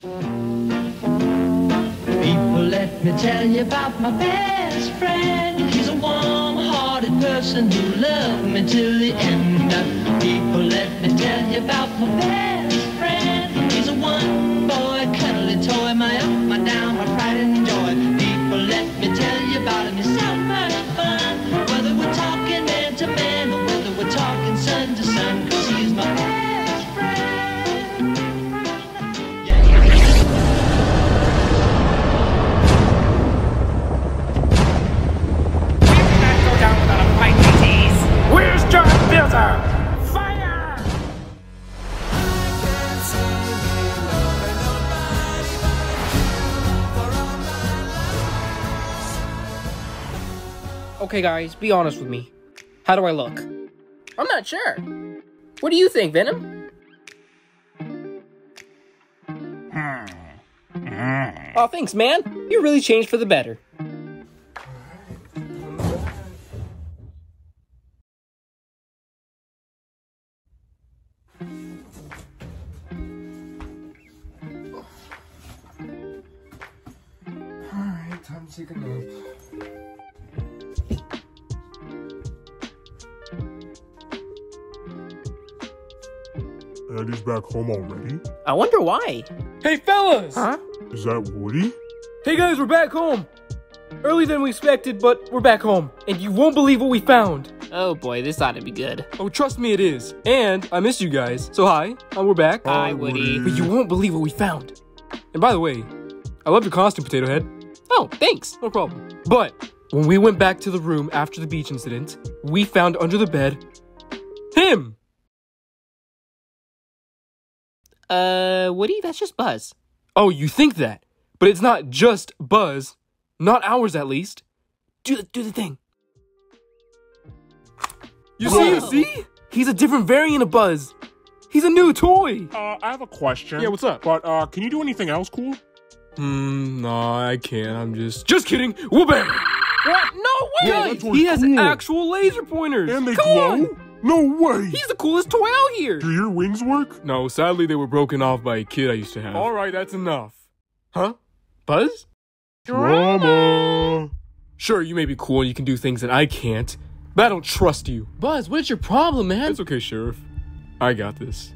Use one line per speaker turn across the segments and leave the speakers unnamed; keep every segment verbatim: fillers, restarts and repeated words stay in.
People, let me tell you about my best friend. He's a warm-hearted person who loved me till the end. People, let me tell you about my best friend. He's a one-boy, cuddly toy, my up, my down, my pride and joy. People, let me tell you about him. He's so much fun. Whether we're talking man to man or whether we're talking son to son, 'cause he's my best friend. Yeah.
Go down without a fight, T Ts. Where's John Bilzer? Fire!
Okay, guys, be honest with me. How do I look? I'm not sure. What do you think, Venom? Oh, thanks, man. You really changed for the better.
Alright, time to take a nap.
Eddie's back home already?
I wonder why.
Hey, fellas!
Huh?
Is that Woody?
Hey, guys, we're back home! Earlier than we expected, but we're back home. And you won't believe what we found.
Oh boy, this ought to be good.
Oh, trust me, it is. And I miss you guys. So hi, uh, we're back.
Hi, Woody.
But you won't believe what we found. And by the way, I love your costume, Potato Head.
Oh, thanks.
No problem. But when we went back to the room after the beach incident, we found under the bed him.
Uh, Woody, that's just Buzz.
Oh, you think that? But it's not just Buzz. Not ours, at least. Do the, do the thing. You
Whoa.
see? See? He's a different variant of Buzz. He's a new toy.
Uh, I have a question.
Yeah, what's up?
But, uh, can you do anything else cool?
Hmm, no, I can't. I'm just... Just kidding. Whoop-bang.
What? No way!
Yeah,
Guys,
that toy's
he has
cool.
actual laser pointers.
And they
Come
glow?
on.
No way!
He's the coolest toy out here.
Do your wings work?
No, sadly they were broken off by a kid I used to have. Alright, that's enough. Huh? Buzz?
Drama!
Sure, you may be cool and you can do things that I can't, but I don't trust you.
Buzz, what's your problem, man?
It's okay, Sheriff. I got this.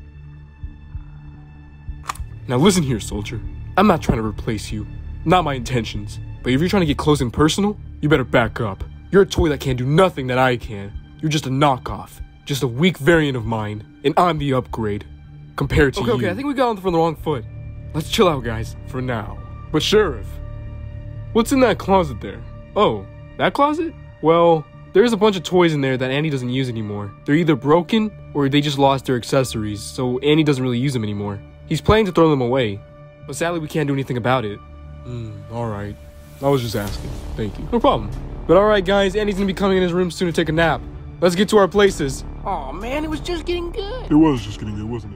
Now listen here, soldier. I'm not trying to replace you. Not my intentions. But if you're trying to get close and personal, you better back up. You're a toy that can't do nothing that I can. You're just a knockoff. Just a weak variant of mine. And I'm the upgrade. Compared to okay, you. Okay, I think we got on from the wrong foot. Let's chill out, guys. For now. But Sheriff, what's in that closet there? Oh, that closet? Well, there's a bunch of toys in there that Andy doesn't use anymore. They're either broken or they just lost their accessories, so Andy doesn't really use them anymore. He's planning to throw them away, but sadly we can't do anything about it. Hmm, alright. I was just asking. Thank you. No problem. But alright guys, Andy's gonna be coming in his room soon to take a nap. Let's get to our places.
Aw, man, it was just getting good.
It was just getting good, wasn't it?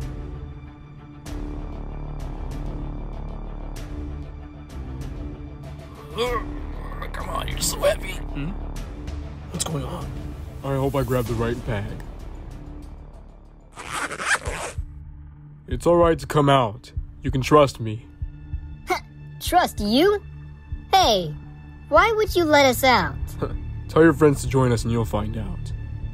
Come on, you're so heavy.
Hmm? What's going on? I hope I grabbed the right bag. It's alright to come out. You can trust me.
Trust you? Hey, why would you let us out?
Tell your friends to join us and you'll find out.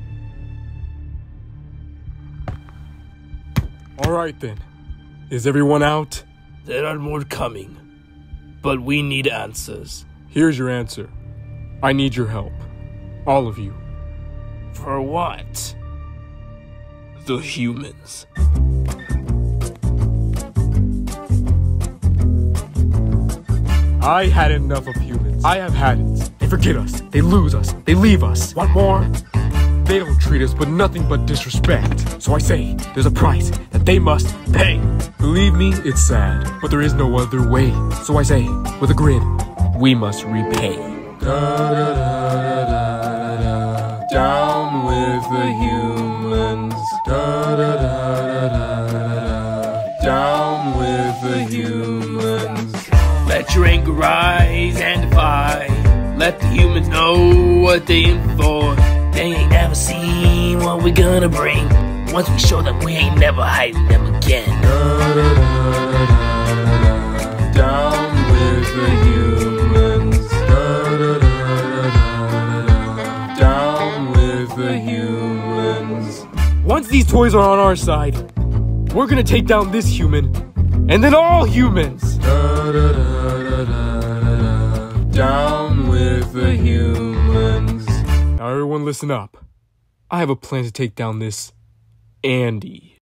Alright then. Is everyone out?
There are more coming, but we need answers.
Here's your answer. I need your help. All of you.
For what? The humans.
I had enough of humans. I have had it. They forget us. They lose us. They leave us. Want more? They don't treat us with nothing but disrespect. So I say, there's a price that they must pay. Believe me, it's sad, but there is no other way. So I say, with a grin, we must repay. Da, da, da, da, da, da. Down with the humans. Da, da, da, da, da, da. Down with the humans.
Let your anger rise and defy. Let the humans know what they in for. They ain't never seen what we gonna bring. Once we show them, we ain't never hiding them again.
Da, da, da, da, da. these toys are on our side, we're gonna take down this human, and then all humans. Da, da, da, da, da, da. Down with the humans. Now everyone listen up. I have a plan to take down this Andy.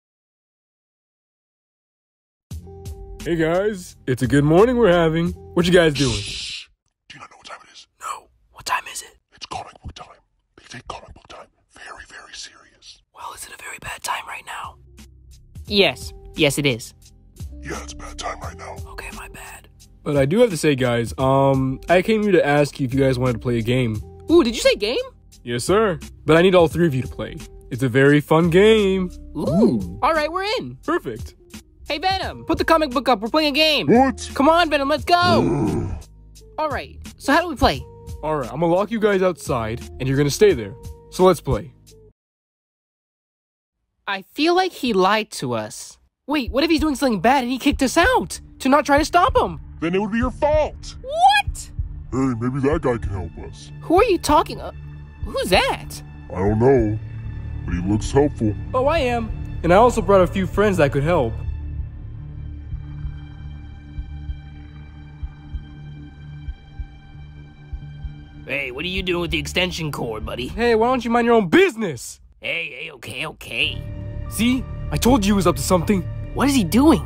Hey guys, it's a good morning we're having. What you guys doing?
Shh. Do you not know what time it is?
No. What time is it?
It's comic book time. They take comic book time very, very serious.
Well, is it a very bad time right now?
Yes. Yes, it is.
Yeah, it's a bad time right now.
Okay, my bad. But I do have to say, guys, um, I came here to ask you if you guys wanted to play a game.
Ooh, did you say game?
Yes, sir. But I need all three of you to play. It's a very fun game.
Ooh. All right, we're in.
Perfect.
Hey, Venom, put the comic book up. We're playing a game.
What?
Come on, Venom, let's go. All right, so how do we play?
All right, I'm gonna lock you guys outside, and you're gonna stay there. So let's play.
I feel like he lied to us. Wait, what if he's doing something bad and he kicked us out to not try to stop him?
Then it would be your fault.
What?
Hey, maybe that guy can help us.
Who are you talking of? Who's that?
I don't know, but he looks helpful.
Oh, I am. And I also brought a few friends that could help.
Hey, what are you doing with the extension cord, buddy?
Hey, why don't you mind your own business?
Hey, hey, okay, okay.
See? I told you he was up to something.
What is he doing?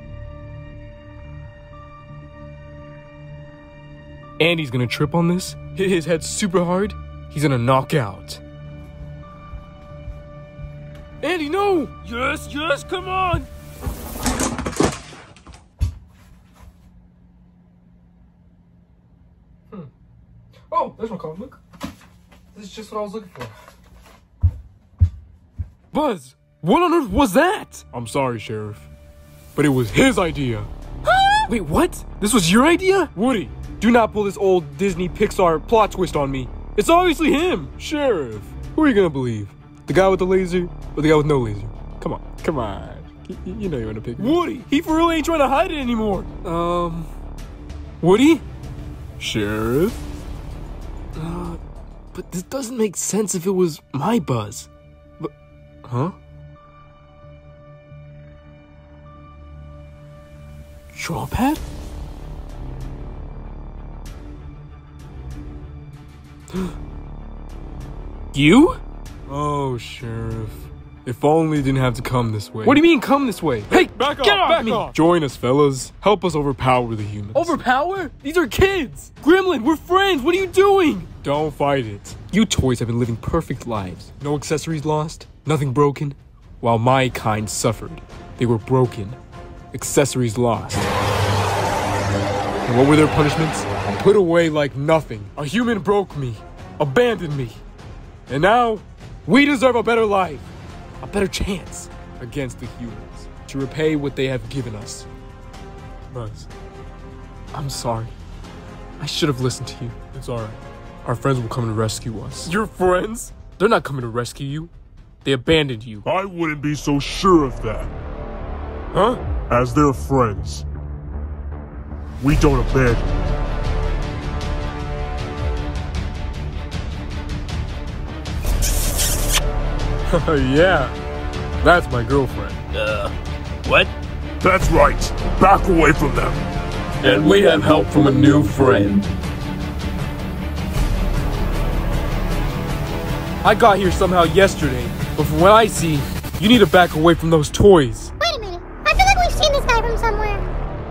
Andy's gonna trip on this, hit his head super hard, he's gonna knock out. Andy, no!
Yes, yes, come on!
Hmm. Oh, there's my comic book. This is just what I was looking for. Buzz, what on earth was that? I'm sorry, Sheriff, but it was his idea. Wait, what? This was your idea? Woody, do not pull this old Disney Pixar plot twist on me. It's obviously him, Sheriff. Who are you gonna believe? The guy with the laser or the guy with no laser? Come on, come on. You, you know you want to pick me. Woody, he for real ain't trying to hide it anymore. Um, Woody? Sheriff? Uh, but this doesn't make sense if it was my Buzz. But, huh? Draw pad? You? Oh, Sheriff. If only you didn't have to come this way. What do you mean, come this way? Hey, back
get
off,
off
back
me.
off. Join us, fellas. Help us overpower the humans.
Overpower?
These are kids. Gremlin, we're friends. What are you doing? Don't fight it. You toys have been living perfect lives. No accessories lost, nothing broken, while my kind suffered. They were broken. Accessories lost. And what were their punishments? Put away like nothing. A human broke me, abandoned me. And now, we deserve a better life. A better chance against the humans to repay what they have given us. Buzz, I'm sorry. I should have listened to you. It's alright. Our friends will come and rescue us. Your friends? They're not coming to rescue you. They abandoned you.
I wouldn't be so sure of that.
Huh?
As their friends, we don't abandon.
Yeah, that's my girlfriend.
Uh, what?
That's right. Back away from them.
And we have help from a new friend. I got here somehow yesterday, but from what I see, you need to back away from those toys.
Wait a minute. I feel like we've seen this guy from somewhere.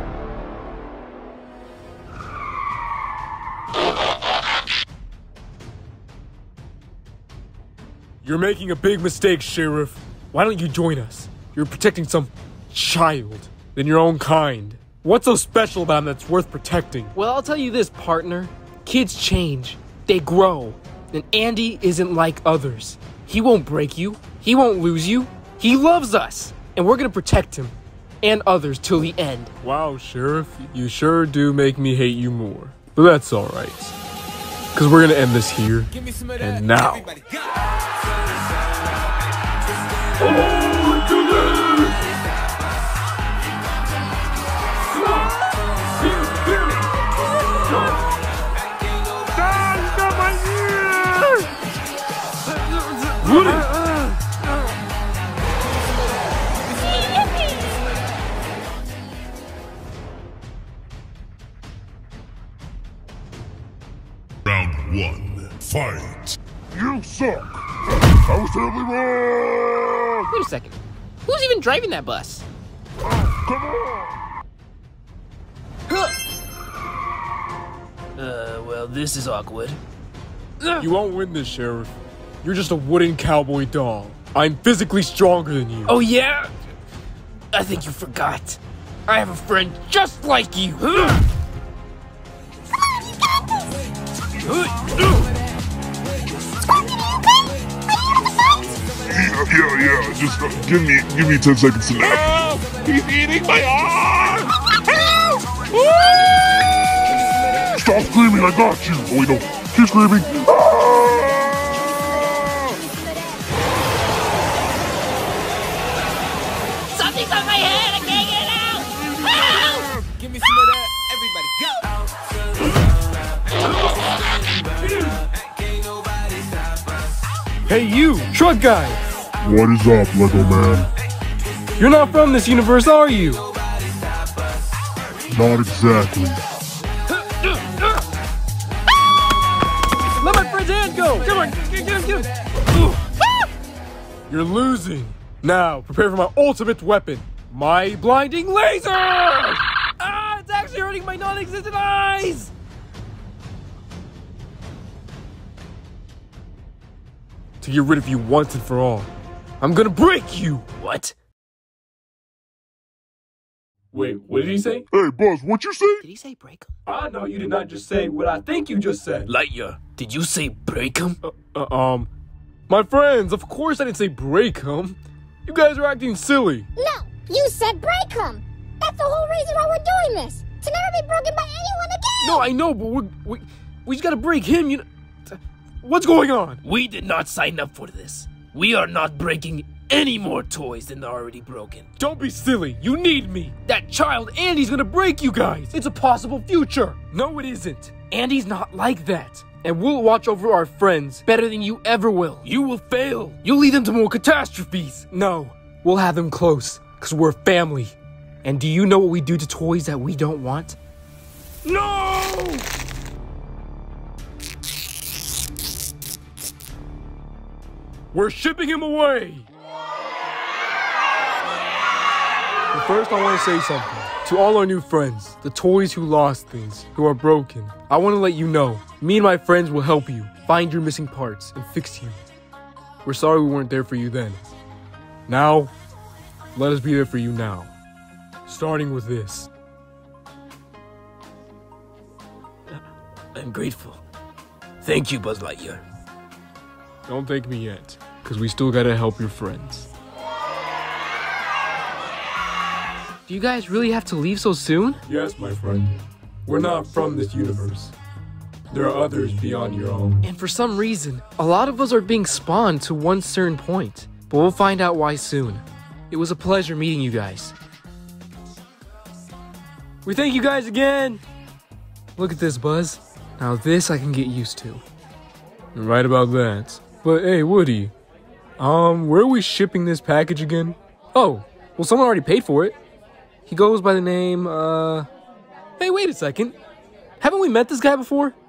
You're making a big mistake, Sheriff. Why don't you join us? You're protecting some child than your own kind. What's so special about him that's worth protecting?
Well, I'll tell you this, partner. Kids change. They grow. And Andy isn't like others. He won't break you. He won't lose you. He loves us. And we're gonna protect him. And others till the end.
Wow, Sheriff, you sure do make me hate you more. But that's alright. Because we're gonna end this here. And now. Woody!
Fight! You suck! I was terribly wrong!
Wait a second. Who's even driving that bus?
Oh, come on!
Uh, well, this is awkward.
You won't win this, Sheriff. You're just a wooden cowboy doll. I'm physically stronger than you.
Oh, yeah? I think you forgot. I have a friend just like you.
Yeah, yeah, yeah. Just uh, give me, give me ten seconds to nap.
Help! He's eating my arm! Help!
Stop screaming! I got you. Oh wait, no. Keep screaming. Ah!
Something's on my head. I can't get out. Help!
Give me some of that. Everybody go.
Hey, you, truck guy.
What is up, Lego man?
You're not from this universe, are you?
Not exactly.
Let my friend's hand go. Come on, get him, get him. You're losing. Now, prepare for my ultimate weapon, my blinding laser. Ah, it's actually hurting my non-existent eyes. To get rid of you once and for all, I'm gonna break you!
What?
Wait, what did he say?
Hey, Buzz, what you say?
Did he say break him?
Ah, no, you did not just say what I think you just said.
Lightyear, did you say break him?
Uh, uh, um, my friends, of course I didn't say break 'em. You guys are acting silly.
No, you said break him. That's the whole reason why we're doing this. To never be broken by anyone again.
No, I know, but we're, we we just gotta break him. You know, what's going on?
We did not sign up for this. We are not breaking any more toys than are already broken.
Don't be silly. You need me. That child Andy's gonna break you guys. It's a possible future. No, it isn't. Andy's not like that. And we'll watch over our friends better than you ever will. You will fail. You'll lead them to more catastrophes. No, we'll have them close, because we're family. And do you know what we do to toys that we don't want? No! We're shipping him away! But first, I want to say something. To all our new friends, the toys who lost things, who are broken, I want to let you know, me and my friends will help you find your missing parts and fix you. We're sorry we weren't there for you then. Now, let us be there for you now. Starting with this.
I'm grateful. Thank you, Buzz Lightyear.
Don't thank me yet, because we still gotta help your friends. Do you guys really have to leave so soon?
Yes, my friend.
We're not from this universe. There are others beyond your own. And for some reason, a lot of us are being spawned to one certain point. But we'll find out why soon. It was a pleasure meeting you guys. We thank you guys again! Look at this, Buzz. Now this I can get used to. You're right about that. But hey, Woody. Um, where are we shipping this package again? Oh, well someone already paid for it. He goes by the name, uh... Hey, wait a second. Haven't we met this guy before?